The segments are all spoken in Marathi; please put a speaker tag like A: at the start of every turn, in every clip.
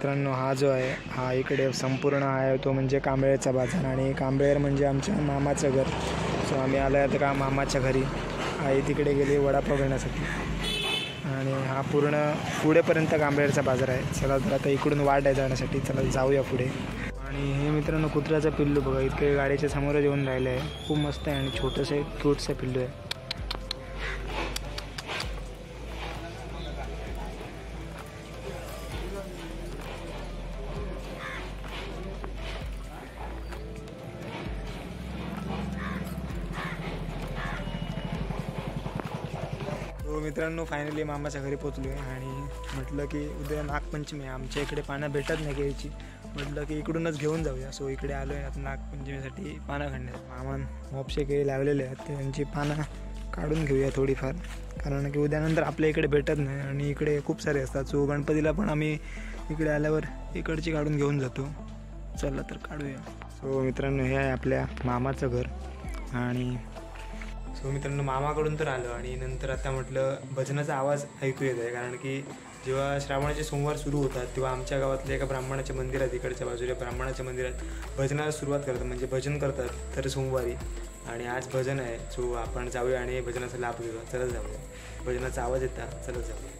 A: मित्रांनो, हा जो आहे हा इकडे संपूर्ण आहे तो म्हणजे कांबळेचा बाजार आणि कांबळेर म्हणजे आमच्या मामाचं घर. सो आम्ही आलो आता का मामाच्या घरी. आई तिकडे गेली वडापाव घेण्यासाठी आणि हा पूर्ण पुढेपर्यंत कांबळेरचा बाजार आहे. चला तर आता इकडून वाट आहे जाण्यासाठी, चला जाऊया पुढे. आणि हे मित्रांनो कुत्र्याचं पिल्लू बघा इतके गाडीच्या समोरच येऊन राहिलं आहे. खूप मस्त आहे आणि छोटंसं क्यूटचं पिल्लू आहे. तो मित्रांनो फायनली मामाच्या घरी पोचलो आहे आणि म्हटलं की उद्या नागपंचमी आहे. आमच्या इकडे पानं भेटत नाही घ्यायची, म्हटलं की इकडूनच घेऊन जाऊया. सो इकडे आलो आहे आता नागपंचमीसाठी पानं काढण्यात. मामान मोपशे काही लावलेले आहेत, त्यांची पानं काढून घेऊया थोडीफार, कारण की उद्यानंतर आपल्या इकडे भेटत नाही आणि इकडे खूप सारे असतात. सो गणपतीला पण आम्ही इकडे आल्यावर इकडची काढून घेऊन जातो. चला तर काढूया. सो मित्रांनो हे आहे आपल्या मामाचं घर. आणि सो मित्रांनो मामाकडून तर आलो आणि नंतर आता म्हटलं भजनाचा आवाज ऐकू येत आहे, कारण की जेव्हा श्रावणाचे सोमवार सुरू होतात तेव्हा आमच्या गावातल्या एका ब्राह्मणाच्या मंदिरात, इकडच्या बाजूला ब्राह्मणाच्या मंदिरात भजनाला सुरुवात करतात, म्हणजे भजन करतात तर सोमवारी. आणि आज भजन आहे. सो आपण जाऊया आणि भजनाचा लाभ घेऊया. चला जाऊया. भजनाचा आवाज येतात, चला जाऊया.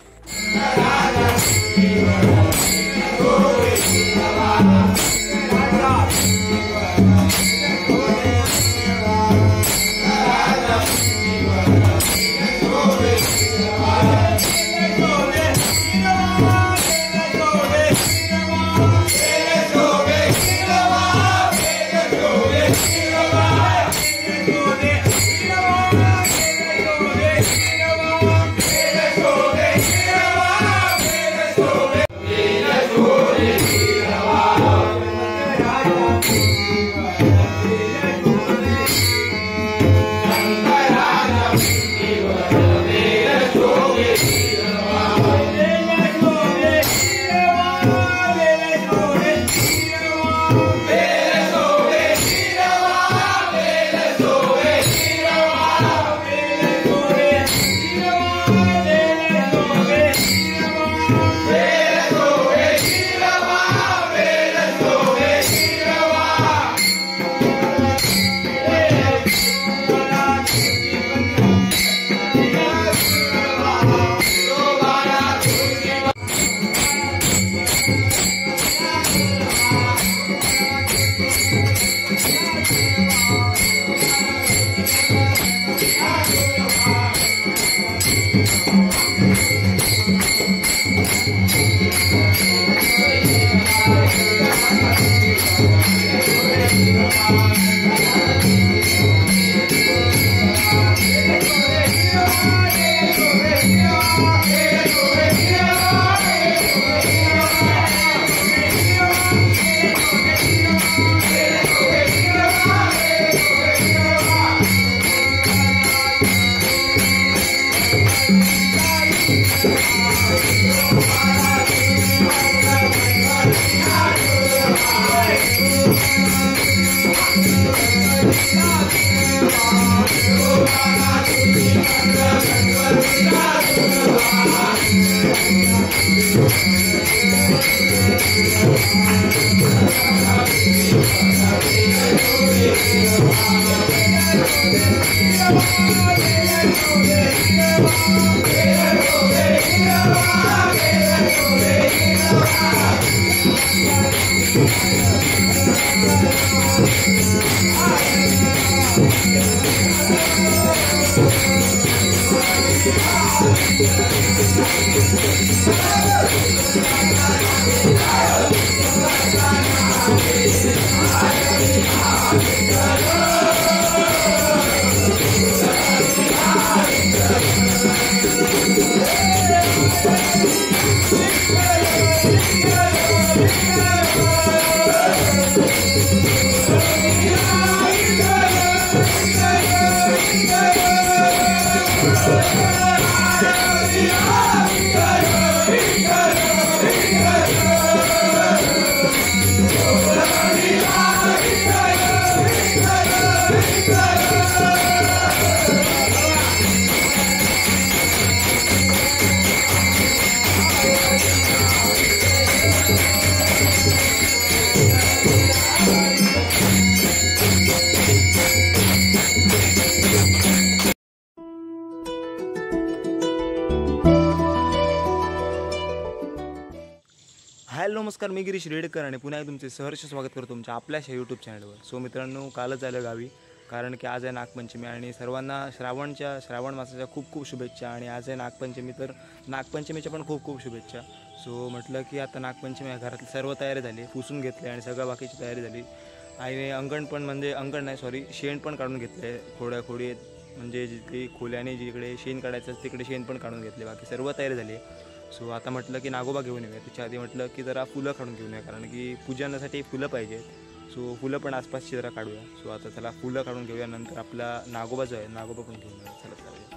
B: हॅलो नमस्कार, मी गिरीश रेडकर आणि पुन्हा तुमचे सहर्ष स्वागत करतो तुमच्या आपल्याच यूट्यूब चॅनलवर. सो मित्रांनो, कालच आलं गावी, कारण की आज आहे नागपंचमी आणि सर्वांना श्रावण मासाच्या खूप खूप शुभेच्छा. आणि आज आहे नागपंचमी, तर नागपंचमीच्या पण खूप खूप शुभेच्छा. सो म्हटलं की आता नागपंचमी आहे, घरातली सर्व तयारी झाली, पुसून घेतले आणि सगळं बाकीची तयारी झाली. आईने अंगण पण म्हणजे अंगण नाही सॉरी शेण पण काढून घेतले, खोडी म्हणजे जिथे खोल्याने जिकडे शेण काढायचं तिकडे शेण पण काढून घेतले, बाकी सर्व तयारी झाली. सो आता म्हटलं की नागोबा घेऊन येऊया. त्याच्या आधी म्हटलं की जरा फुलं काढून घेऊन येऊया, कारण की पूजनासाठी फुलं पाहिजेत. सो फुलं पण आसपासची जरा काढूया. सो आता त्याला फुलं काढून घेऊया, नंतर आपला नागोबा जो आहे नागोबा पण घेऊन येऊया. चला जाऊया.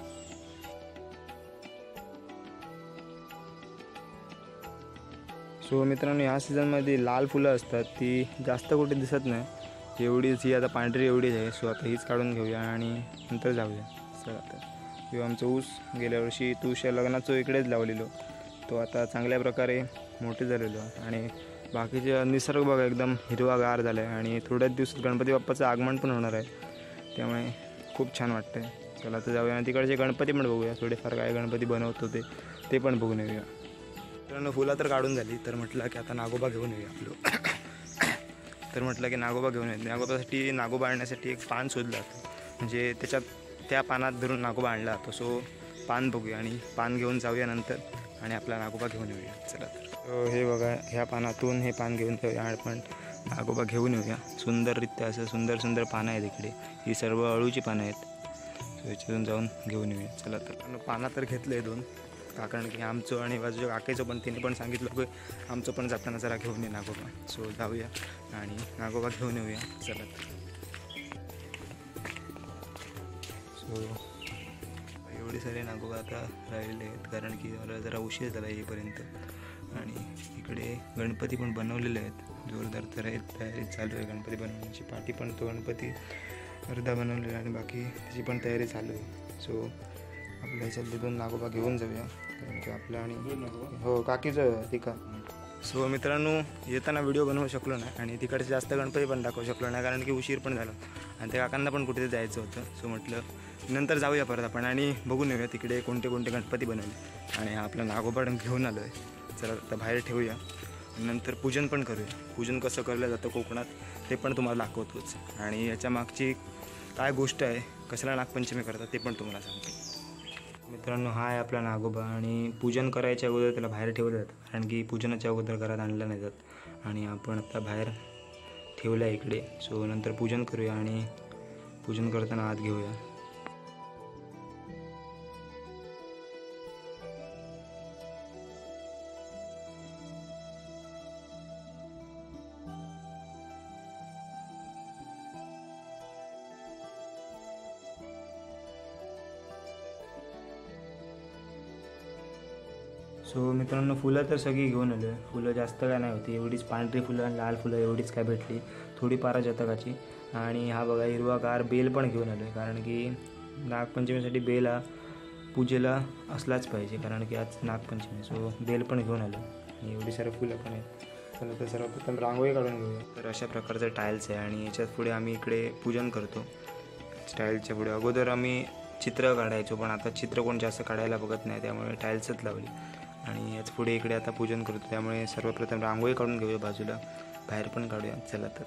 B: सो मित्रांनो, ह्या सीझनमध्ये लाल फुलं असतात, ती जास्त कुठे दिसत नाही. एवढीच ही आता पांढरी एवढीच आहे. सो आता हीच काढून घेऊया आणि नंतर जाऊया. चला आता किंवा आमचं ऊस गेल्या वर्षी तुळशीच्या लग्नाचं इकडेच लावलेलो, तो आता चांगल्या प्रकारे मोठे झालेलो आणि बाकीचे निसर्ग बघा एकदम हिरवागार झाला आहे. आणि थोड्याच दिवसात गणपती बाप्पाचं आगमन पण होणार आहे, त्यामुळे खूप छान वाटतं आहे. चला तर जाऊया आणि तिकडचे गणपती पण बघूया, थोडेफार काय गणपती बनवत होते ते पण बघून येऊया. मित्रांनो, फुलं तर काढून झाली, तर म्हटलं की आता नागोबा घेऊन येऊया आपलं. तर म्हटलं की नागोबा घेऊन येऊ. नागोबासाठी नागोबा आणण्यासाठी एक पान शोधलं जातं, म्हणजे त्या पानात धरून नागोबा आणला जातो. सो पान बघूया आणि पान घेऊन जाऊया नंतर आणि आपला नागोबा घेऊन येऊया. चला तर हे बघा, ह्या पानातून हे पान घेऊन जाऊया आपण नागोबा घेऊन येऊया. सुंदररित्या असं सुंदर पानं आहेत इकडे, ही सर्व अळूची पानं आहेत. सो याच्यातून जाऊन घेऊन येऊया. चला तर पानं तर घेतलं आहे 2, कारण की आमचं आणि बाजूच्या काकेचं पण तिने पण सांगितलं की आमचं पण जाताना जरा घेऊन ये नागोबा. सो जाऊया आणि नागोबा घेऊन येऊया. चला सो एवढे सारे नागोबा आता राहिलेले आहेत, कारण की मला जरा उशीर झाला येईपर्यंत. आणि इकडे गणपती पण बनवलेले आहेत, जोरदार तयारी चालू आहे. गणपती बनवण्याची पाठी पण तो गणपती अर्धा बनवलेला आणि बाकी त्याची पण तयारी चालू आहे. सो आपल्या ह्याच्यातले 2 नागोबा घेऊन जाऊया, कारण की आपलं आणि हो काकीचं ठीक आहे. सो मित्रांनो, येताना व्हिडिओ बनवू शकलो नाही आणि तिकडचे जास्त गणपती पण दाखवू शकलो नाही, कारण की उशीर पण झाला आणि त्या काकांना पण कुठे जायचं होतं. सो म्हटलं नंतर जाऊया परत आपण आणि बघून येऊया तिकडे कोणते कोणते गणपती बनवले. आणि आपला नागोबा घेऊन आलो आहे, चला आता बाहेर ठेवूया. नंतर पूजन पण करूया. पूजन कसं केलं जातं कोकणात ते पण तुम्हाला दाखवतोच, आणि याच्या मागची काय गोष्ट आहे, कशाला नागपंचमी करतात ते पण तुम्हाला सांगतो. मित्रांनो, हा आहे आपला नागोबा आणि पूजन करायच्या अगोदर त्याला बाहेर ठेवलं जातं, कारण की पूजनाच्या अगोदर घरात आणलं नाही जात. आणि आपण आता बाहेर ठेवलं आहे इकडे. सो नंतर पूजन करूया आणि पूजन करताना आत घेऊया. सो मित्रांनो, फुलं तर सगळी घेऊन आलो आहे. फुलं जास्त काय नाही होती, एवढीच पांढरी फुलं आणि लाल फुलं एवढीच काय भेटली, थोडी पारिजातकाची. आणि हा बघा हिरवागार बेल पण घेऊन आलो आहे, कारण की नागपंचमीसाठी बेल हा पूजेला असलाच पाहिजे, कारण की आज नागपंचमी. सो बेल पण घेऊन आलो आणि एवढी सारी फुलं पण आहेत. चला तर सर्वप्रथम रांगोळी काढून घेऊया. तर अशा प्रकारचं टाईल्स आहे आणि याच्यात पुढे आम्ही इकडे पूजन करतो. टाईल्सच्या पुढे अगोदर आम्ही चित्र काढायचो, पण आता चित्र कोण जास्त काढायला बघत नाही, त्यामुळे टाईल्सच लावली. आणि याच पुढे इकडे आता पूजन करतो, त्यामुळे सर्वप्रथम रांगोळी काढून घेऊया बाजूला, बाहेर पण काढूया. चला तर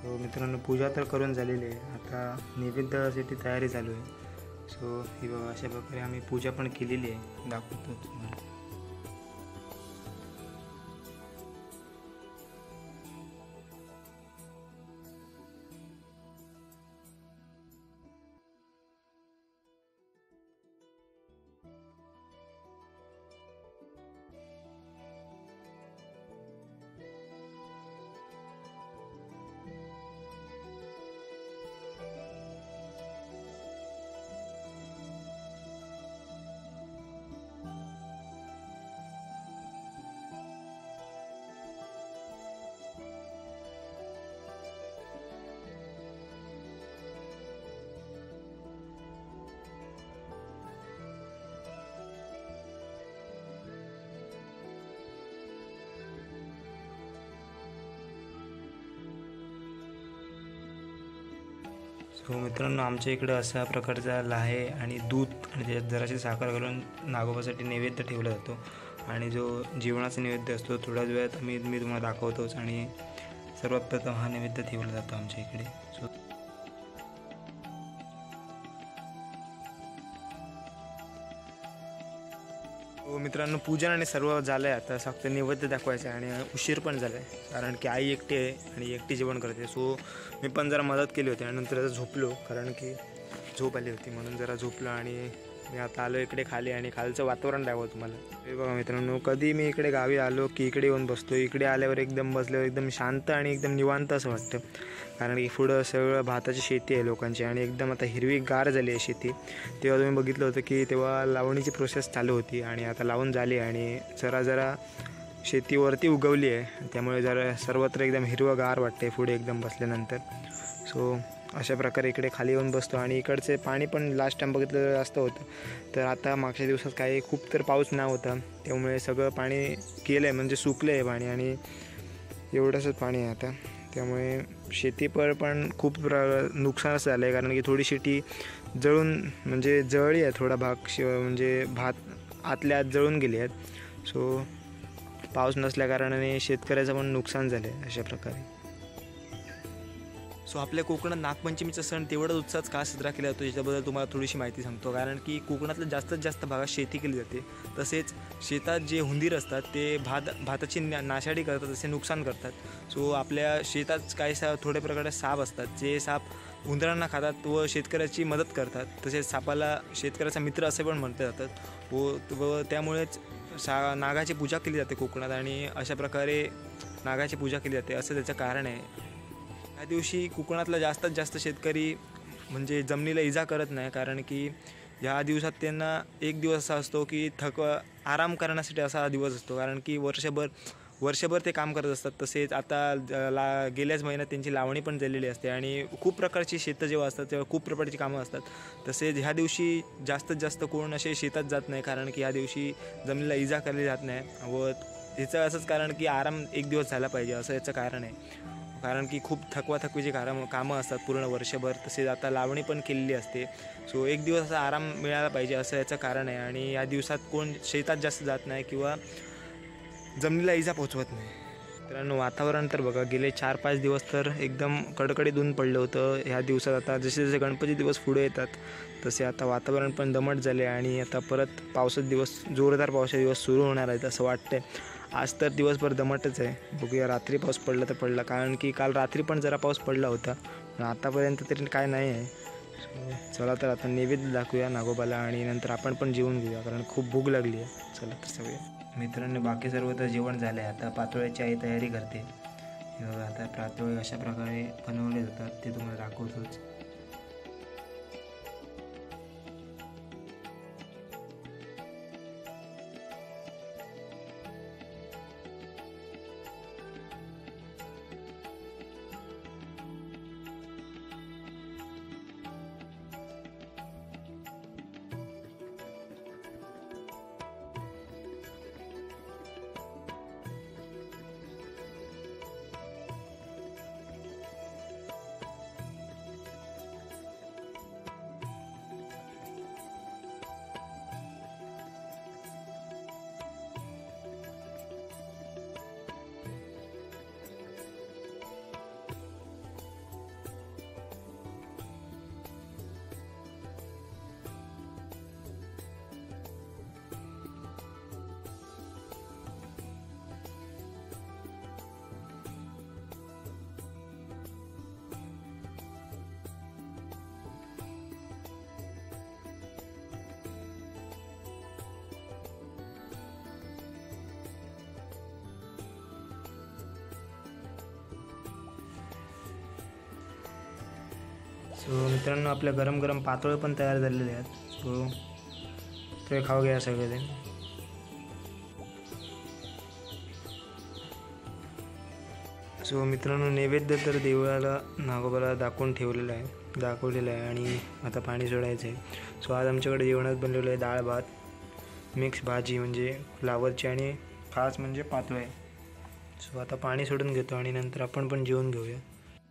B: सो मित्रांनो पूजा तर करून झालेली आहे, आता नैवेद्यासाठी तयारी चालू आहे. सो ही बघा अशा प्रकारे आम्ही पूजा पण केलेली आहे, दाखवतो तुम्हाला. सो मित्रांनो आमच्या इकडं अशा प्रकारचा लाहे आणि दूध आणि त्याच्यात जराशी साखर घालून नागोबासाठी नैवेद्य ठेवला जातो. आणि जो जेवणाचा नैवेद्य असतो थोड्याच वेळात मी तुम्हाला दाखवतोच. आणि सर्वात प्रथम हा नैवेद्य ठेवला जातो आमच्या इकडे. सो मित्रांनो पूजन आणि सर्व झालं आहे, आता फक्त नैवेद्य दाखवायचं आहे. आणि उशीर पण झाला आहे कारण की आई एकटी आहे आणि एकटी जेवण करते. सो मी पण जरा मदत केली होती आणि नंतर झोपलो कारण की झोप आली होती, म्हणून जरा झोपलो. आणि मी आता आलो इकडे खाली आणि खालचं वातावरण दाखवतो तुम्हाला. हे बघा मित्रांनो, कधी मी इकडे गावी आलो की इकडे येऊन बसतो. इकडे आल्यावर एकदम बसल्यावर एकदम शांत आणि एकदम निवांत असं वाटतं, कारण की पुढं सगळं भाताची शेती आहे लोकांची आणि एकदम आता हिरवी गार झाली आहे शेती. तेव्हा तुम्ही बघितलं होतं की तेव्हा लावणीची प्रोसेस चालू होती आणि आता लावून झाली आणि जरा शेतीवरती उगवली आहे, त्यामुळे जरा सर्वत्र एकदम हिरवं गार वाटते पुढे एकदम बसल्यानंतर. सो अशा प्रकारे इकडे खाली येऊन बसतो. आणि इकडचे पाणी पण लास्ट टाईम बघितलं जास्त होतं, तर आता मागच्या दिवसात काही खूप तर पाऊस नाही होता, त्यामुळे सगळं पाणी केलं आहे म्हणजे सुकलं आहे पाणी आणि एवढंसंच पाणी आहे आता. त्यामुळे शेतीपर पण खूप नुकसानच झालं आहे, कारण की थोडी शेती म्हणजे जळली आहे, थोडा भाग म्हणजे भात आतल्या आत जळून गेली आहेत. सो पाऊस नसल्याकारणाने शेतकऱ्याचं पण नुकसान झालं आहे अशा प्रकारे.
A: सो आपल्या कोकणात नागपंचमीचा सण तेवढाच उत्साहात का साजरा केला जातो याच्याबद्दल तुम्हाला थोडीशी माहिती सांगतो. कारण की कोकणातल्या जास्तीत जास्त भागात शेती केली जाते, तसेच शेतात जे हुंदीर असतात ते भाताची नाशाडी करतात, तसे नुकसान करतात. सो आपल्या शेतात काही थोड्या प्रकारचे साप असतात, जे साप उंदरांना खातात व शेतकऱ्याची मदत करतात. तसेच सापाला शेतकऱ्याचा मित्र असे पण म्हटले जातात व त्यामुळेच नागाची पूजा केली जाते कोकणात. आणि अशा प्रकारे नागाची पूजा केली जाते असं त्याचं कारण आहे. या दिवशी कोकणातला जास्तीत जास्त शेतकरी म्हणजे जमिनीला इजा करत नाही, कारण की ह्या दिवसात त्यांना एक दिवस असा असतो की आराम करण्यासाठी असा दिवस असतो, कारण की वर्षभर ते काम करत असतात. तसेच आता गेल्याच महिन्यात त्यांची लावणी पण झालेली असते आणि खूप प्रकारची शेतं जेव्हा असतात तेव्हा खूप प्रकारची कामं असतात. तसेच ह्या दिवशी जास्तीत जास्त कोण असे शेतात जात नाही, कारण की ह्या दिवशी जमिनीला इजा केली जात नाही व ह्याचं असंच कारण की आराम एक दिवस झाला पाहिजे असं याचं कारण आहे. कारण की खूप थकवाथकवीची कामं असतात पूर्ण वर्षभर. तसेच आता लावणी पण केलेली असते, सो एक दिवस असा आराम मिळाला पाहिजे असं याचं कारण आहे. आणि या दिवसात कोण शेतात जास्त जात नाही किंवा जमिनीला इजा पोचवत नाही. मित्रांनो वातावरण तर बघा, गेले 4-5 दिवस तर एकदम कडकडीत ऊन पडलं होतं. ह्या दिवसात आता जसे जसे गणपती दिवस पुढे येतात तसे आता वातावरण पण दमट झाले आणि आता परत जोरदार पावसाचे दिवस सुरू होणार आहेत असं वाटतंय. आज तर दिवसभर दमटच आहे, बघूया रात्री पाऊस पडला तर पडला, कारण की काल रात्री पण जरा पाऊस पडला होता, पण आतापर्यंत तरी काय नाही आहे. चला तर आता नैवेद्य दाखवूया नागोबाला आणि नंतर आपण पण जेवून घेऊया, कारण खूप भूक लागली आहे. चला तर सगळे मित्रांनो, बाकी सर्व तर जेवण झालं आहे, आता पातोळ्याची आई तयारी करते. आता पातोळे अशा प्रकारे बनवले जातात ते तुम्हाला दाखवतोच. सो मित्रांनो आपल्या गरम गरम पातोळे पण तयार झालेले आहेत. सो ते खाऊ घ्या सगळे. सो मित्रांनो नैवेद्य तर देवळाला नागोबाला दाखवलेलं आहे आणि आता पाणी सोडायचं आहे. सो आज आमच्याकडे जेवणात बनलेलं आहे डाळ भात, मिक्स भाजी म्हणजे फ्लावरची आणि खास म्हणजे पातोळे. सो आता पाणी सोडून घेतो आणि नंतर आपण पण जेवून घेऊया.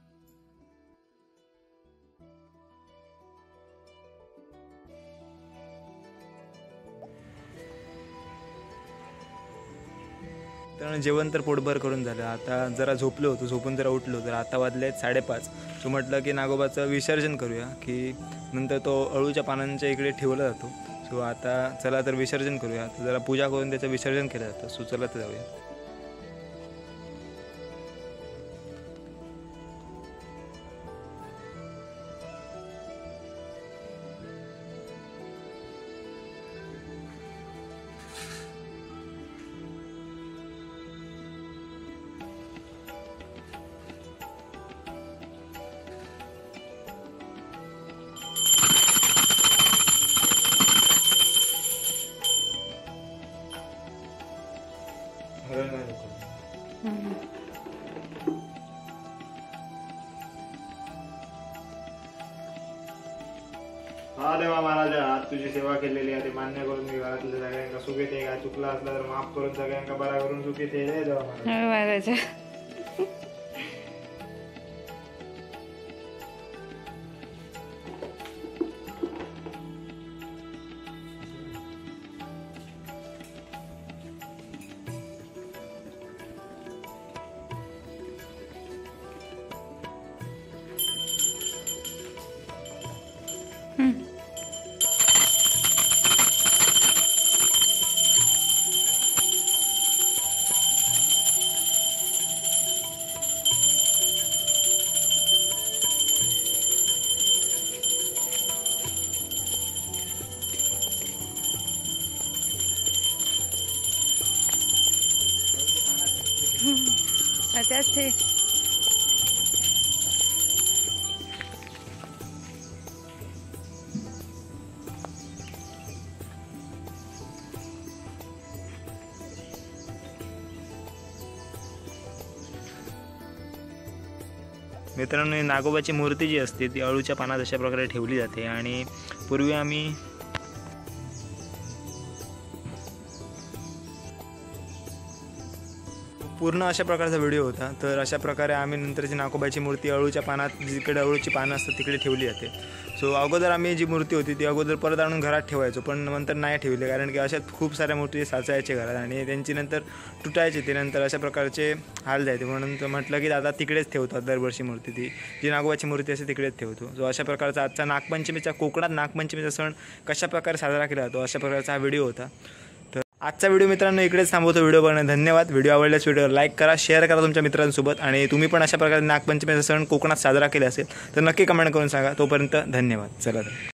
B: तर जेवण तर पोटभर करून झालं. आता जरा झोपलो होतो, झोपून जरा उठलो. तर आता वाजले आहेत 5:30. सो म्हटलं की नागोबाचं विसर्जन करूया, की नंतर तो अळूच्या पानांच्या इकडे ठेवला जातो. सो आता चला तर विसर्जन करूया. तर जरा पूजा करून त्याचं विसर्जन केलं जातं. सो चला तर जाऊया.
A: हा देवा महाराजा, आज तुझी सेवा केलेली आहे ते मान्य करून मी घरातल्या सगळ्यांना सुखी ते काय चुकला असला तर माफ करून सगळ्यांना बरा करून सुखी ते देवा महाराजा.
C: त्याच ते
B: मित्रांनो नागोबाची मूर्ती जी असते ती अळूच्या पानात अशा प्रकारे ठेवली जाते. आणि पूर्वी आम्ही पूर्ण अशा प्रकारचा व्हिडिओ होता. तर अशा प्रकारे आम्ही नंतरची नागोबाची मूर्ती अळूच्या पानात, जिकडे अळूची पानं असतात तिकडे ठेवली जाते. सो अगोदर आम्ही जी मूर्ती होती ती अगोदर परत आणून घरात ठेवायचो, पण नंतर नाही ठेवली, कारण की अशा खूप साऱ्या मूर्ती साचायचे घरात आणि त्यांची नंतर तुटायची. ते नंतर अशा प्रकारचे हाल जायचे. म्हणून म्हटलं की आता तिकडेच ठेवतात दरवर्षी मूर्ती, ती जी नागोबाची मूर्ती असते तिकडेच ठेवतो. जो अशा प्रकारचा आजचा नागपंचमीचा, कोकणात नागपंचमीचा सण कशा प्रकारे साजरा केला जातो अशा प्रकारचा हा व्हिडिओ होता. तर आजचा व्हिडिओ मित्रांनो इकडेच थांबवतो. व्हिडिओ बघण्यास धन्यवाद. व्हिडिओ आवडल्यास व्हिडिओ लाईक करा, शेअर करा तुमच्या मित्रांसोबत. आणि तुम्ही पण अशा प्रकारे नागपंचमीचा सण कोकणात साजरा केला असेल तर नक्की कमेंट करून सांगा. तोपर्यंत धन्यवाद. चला तर.